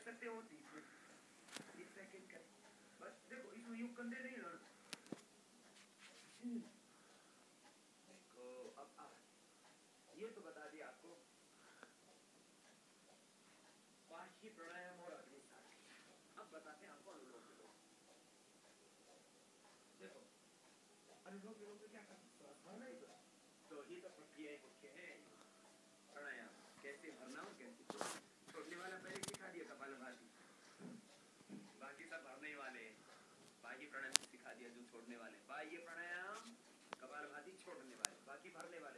सकते हो 30 सेकंड का। बस देखो इसमें यूं कंधे नहीं हिलाना। देखो अब ये तो बता दिया आपको बाह्य प्राणायाम और अग्नि साधना। अब बताते हैं आपको अनुलोम विलोम। देखो अनुलोम विलोम में क्या करना, श्वास भरना ही तो ही तो प्रक्रिया मुख्य है। प्राणायाम कैसे भरना और कैसे छोड़ने वाला पहले सिखा दिया कपालभाति, बाकी सब भरने ही वाले हैं। बाह्य प्राणायाम सिखा दिया जो छोड़ने वाले, बाह्य प्राणायाम कपालभाति छोड़ने वाले, बाकी भरने वाले।